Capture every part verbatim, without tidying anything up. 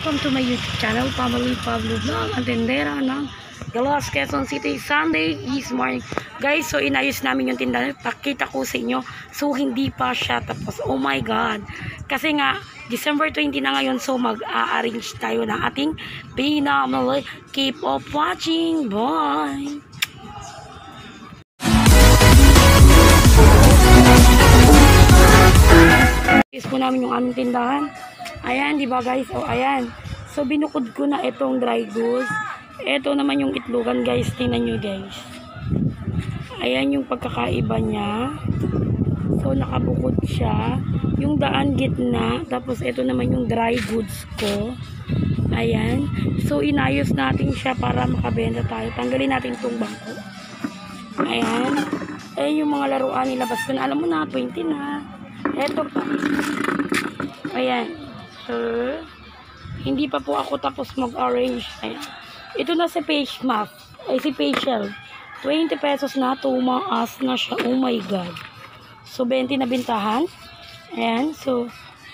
Welcome to my YouTube channel, Family Pablo Vlog, ang tindera ng Galas, Quezon City. Sunday is morning. Guys, so inayos namin yung tindahan. Pakita ko sa inyo. So, hindi pa siya tapos. Oh my God. Kasi nga, December twenty na ngayon. So, mag-a-arrange tayo ng ating pinamali. Keep up watching. Bye! Is po namin yung aming tindahan. Ayan, di ba guys? O, ayan. So, binukod ko na itong dry goods. Ito naman yung itlogan, guys. Tingnan nyo, guys. Ayan yung pagkakaiba niya. So, nakabukod siya. Yung daan gitna. Tapos, ito naman yung dry goods ko. Ayan. So, inayos natin siya para makabenta tayo. Tanggalin natin itong bangko. Ayan. Ayan yung mga laruan nilabas ko na. Alam mo na, twenty na. Ito pa. Ayan. So, hindi pa po ako tapos mag-arrange. Ayan. Ito na si face mask. Ay, si facial. twenty pesos na. Tumaas na siya. Oh my God. So, twenty na bintahan. Ayan. So,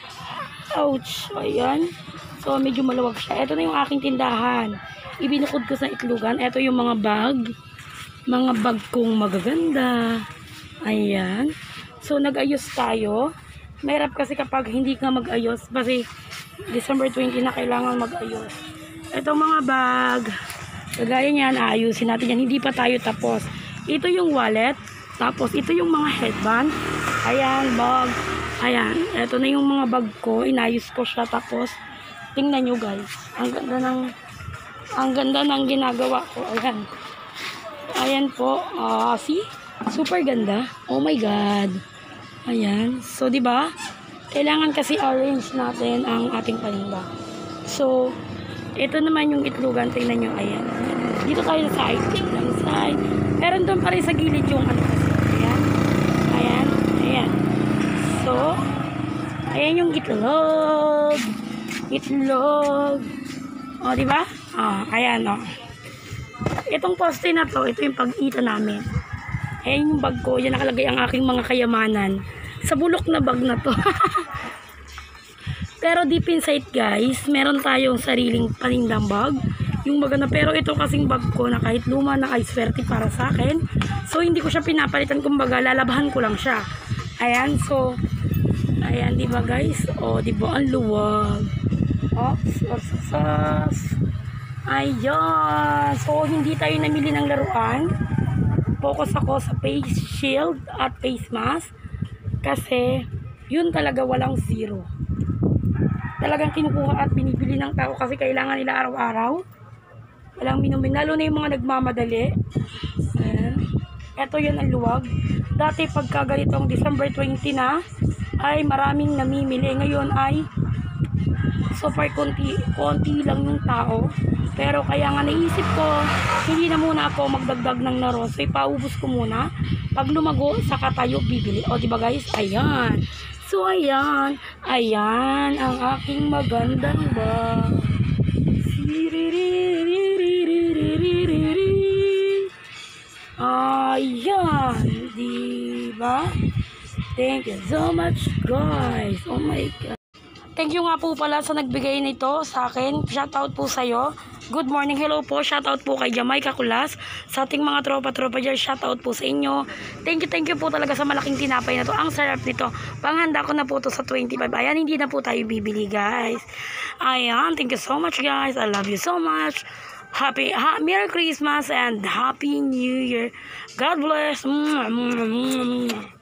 ouch. Ayan. So, medyo maluwag siya. Ito na yung aking tindahan. Ibinukod ko sa itlogan. Ito yung mga bag. Mga bag kong magaganda. Ayan. So, nag-ayos tayo. Mahirap kasi kapag hindi ka mag-ayos. Kasi, December twenty na kailangan mag-ayos. Itong mga bag. Kagaya niyan, aayusin natin yan. Hindi pa tayo tapos. Ito yung wallet. Tapos, ito yung mga headband. Ayan, bag. Ayan. Ito na yung mga bag ko. Inayos ko siya. Tapos, tingnan nyo guys. Ang ganda ng, ang ganda ng ginagawa ko. Ayan. Ayan po. Uh, see? Super ganda. Oh my God. Ayan. So, di ba? Kailangan kasi arrange natin ang ating paninda. So, ito naman yung itlogan. Tingnan nyo. Ayan. Dito tayo sa side. Tingnan side. Meron doon pa rin sa gilid yung ano kasi. Ayan. Ayan. Ayan. So, ayan yung itlog. Itlog. O, di ba? Ah, ayan o. Itong poste na to, ito yung pag-ita namin. Ayan yung bag ko. Yan nakalagay ang aking mga kayamanan. Sa bulok na bag na to. Pero deep inside guys, meron tayong sariling panindang bag. Yung maganda. Pero ito kasing bag ko na kahit luma na ay swerte para sa akin. So hindi ko siya pinapalitan. Kumbaga lalabahan ko lang siya. Ayan. So, ayan diba guys? O diba ang luwag. Ops. Ops. Ops. Ayan. So hindi tayo namili ng laruan. Focus ako sa face shield at face mask. Kasi, yun talaga walang zero. Talagang kinukuha at binibili ng tao kasi kailangan nila araw-araw. Walang minumin. Lalo na yung mga nagmamadali. Ayan. Ito yun ang luwag. Dati pagka ganitong December twenty na, ay maraming namimili. Ngayon ay super konti, konti lang yung tao. Pero kaya nga naisip ko, hindi na muna ako magdagdag ng naros. So, ipaubos ko muna. Pag lumago, saka tayo bibili. O, diba guys? Ayan. So, ayan. Ayan ang aking magandang bag. Ayan. Diba? Thank you so much, guys. Oh my God. Thank you nga po pala sa nagbigay nito sa akin. Shoutout po sa'yo. Good morning. Hello po. Shoutout po kay Jamaica Kulas. Sa ating mga tropa-tropa dyan, shoutout po sa inyo. Thank you, thank you po talaga sa malaking tinapay na to. Ang sarap nito. Panghanda ko na po to sa twenty-five. Ayan, hindi na po tayo bibili, guys. Ayan, thank you so much, guys. I love you so much. Happy, ha Merry Christmas and Happy New Year. God bless.